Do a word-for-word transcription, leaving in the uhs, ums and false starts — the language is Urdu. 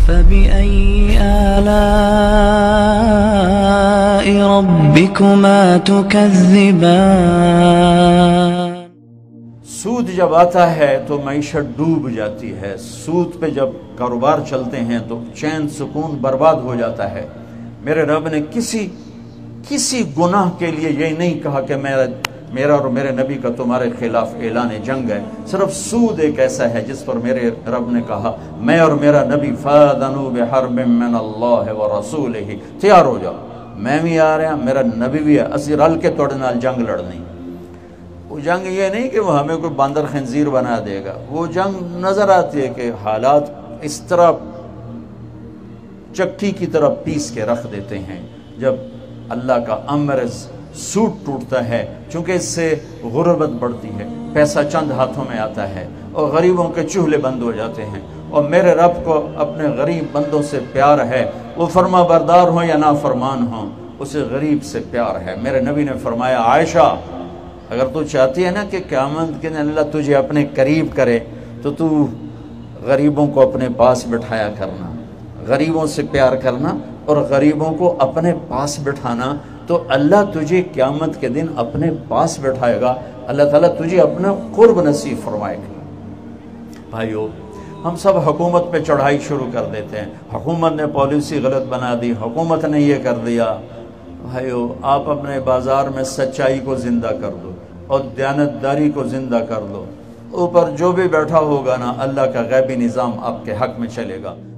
فبأي آلاء ربكما تكذبان۔ سود جب آتا ہے تو معیشت ڈوب جاتی ہے، سود پہ جب کاروبار چلتے ہیں تو چین سکون برباد ہو جاتا ہے۔ میرے رب نے کسی کسی گناہ کے لیے یہ نہیں کہا کہ میرا میرا اور میرے نبی کا تمہارے خلاف اعلان جنگ ہے، صرف سود ایک ایسا ہے جس پر میرے رب نے کہا میں اور میرا نبی فَآذَنُوا بِحَرْبٍ مِّنَ اللَّهِ وَرَسُولِهِ، تیار ہو جاؤ، میں بھی آ رہا میرا نبی بھی ہے، اسی رل کے توڑے نال جنگ لڑنی۔ وہ جنگ یہ نہیں کہ وہ ہمیں کوئی باندر خنزیر بنا دے گا، وہ جنگ نظر آتی ہے کہ حالات اس طرح چکی کی طرح پیس کے رکھ دیتے ہیں جب اللہ کا امر سود ٹوٹتا ہے، چونکہ اس سے غربت بڑھتی ہے، پیسہ چند ہاتھوں میں آتا ہے اور غریبوں کے چولہے بند ہو جاتے ہیں۔ اور میرے رب کو اپنے غریب بندوں سے پیار ہے، وہ فرما بردار ہوں یا نافرمان ہوں، اسے غریب سے پیار ہے۔ میرے نبی نے فرمایا عائشہ اگر تو چاہتی ہے نا کہ قیامت کے دن اللہ تجھے اپنے قریب کرے تو تو غریبوں کو اپنے پاس بٹھایا کرنا، غریبوں سے پیار کرنا اور غریبوں کو اپنے پاس بٹھانا، تو اللہ تجھے قیامت کے دن اپنے پاس بٹھائے گا، اللہ تعالیٰ تجھے اپنا قرب نصیب فرمائے گا۔ بھائیو، ہم سب حکومت پہ چڑھائی شروع کر دیتے ہیں، حکومت نے پالیسی غلط بنا دی، حکومت نے یہ کر دیا۔ بھائیو، آپ اپنے بازار میں سچائی کو زندہ کر دو اور دیانتداری کو زندہ کر دو، اوپر جو بھی بیٹھا ہوگا نا اللہ کا غیبی نظام آپ کے حق میں چلے گا۔